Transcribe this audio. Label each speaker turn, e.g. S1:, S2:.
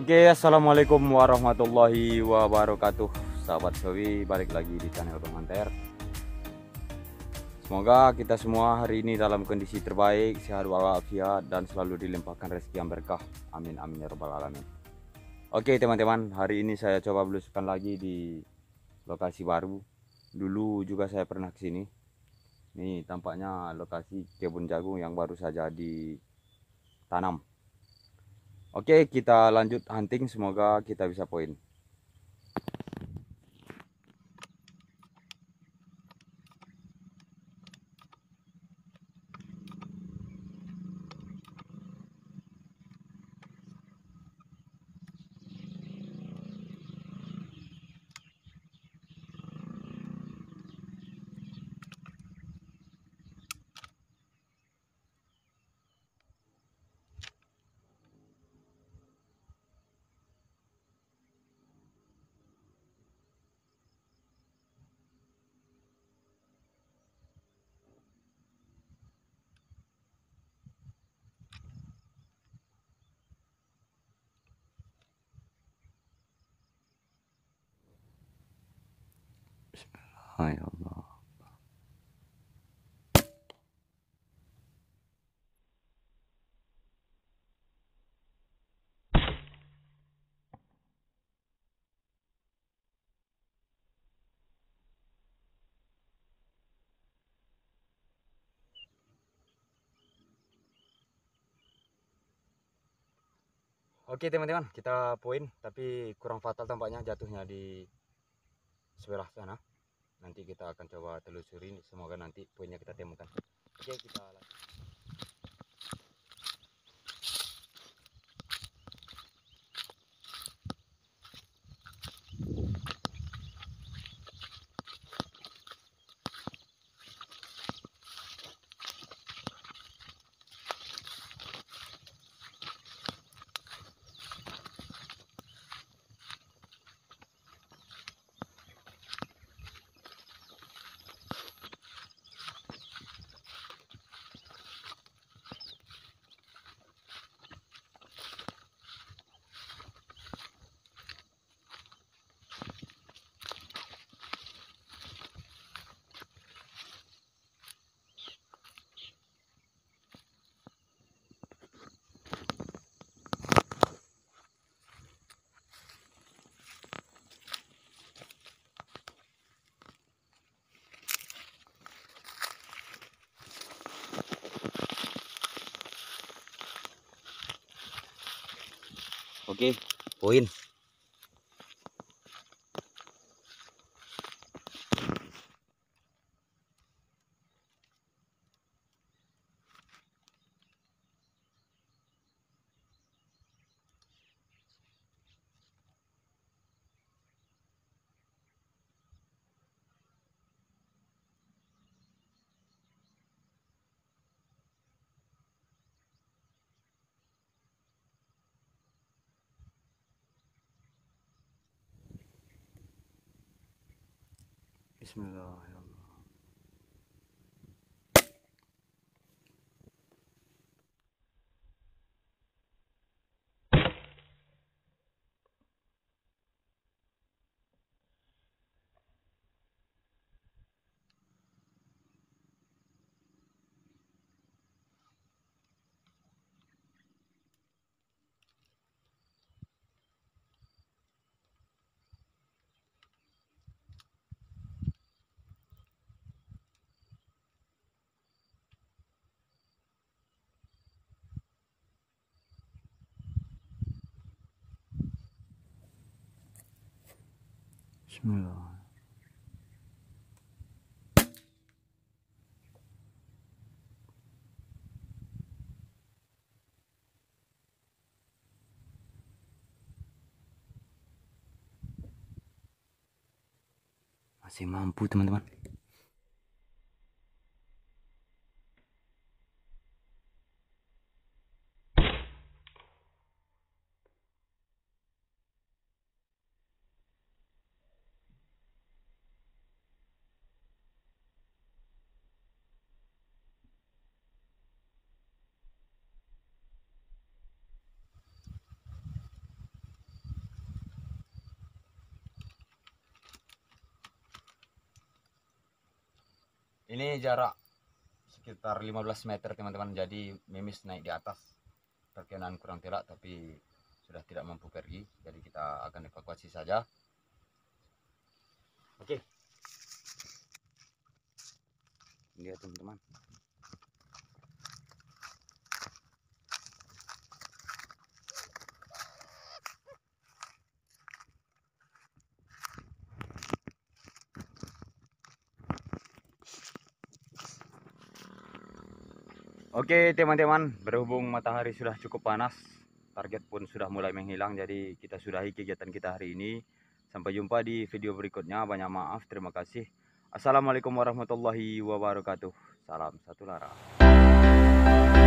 S1: Oke, assalamualaikum warahmatullahi wabarakatuh. Sahabat Sawi, balik lagi di channel Bang Anter. Semoga kita semua hari ini dalam kondisi terbaik, sehat walafiat, dan selalu dilimpahkan rezeki yang berkah. Amin amin ya rabbal alamin. Oke teman-teman, hari ini saya coba belusukan lagi di lokasi baru. Dulu juga saya pernah ke sini. Ini tampaknya lokasi kebun jagung yang baru saja ditanam. Oke, kita lanjut hunting, semoga kita bisa poin. Hai Allah. Oke teman-teman, kita poin, tapi kurang fatal tampaknya jatuhnya di sebelah sana. Nanti kita akan coba telusuri, semoga nanti poinnya kita temukan. Oke, kita lanjut. Oke, poin. Bismillahirrahmanirrahim. Bismillah. Masih mampu teman-teman. Ini jarak sekitar 15 meter teman-teman, jadi Mimis naik di atas perkenan kurang telak tapi sudah tidak mampu pergi, jadi kita akan evakuasi saja. Oke, lihat teman-teman. Oke teman-teman, berhubung matahari sudah cukup panas, target pun sudah mulai menghilang, jadi kita sudahi kegiatan kita hari ini. Sampai jumpa di video berikutnya. Banyak maaf, terima kasih. Assalamualaikum warahmatullahi wabarakatuh. Salam satu lara.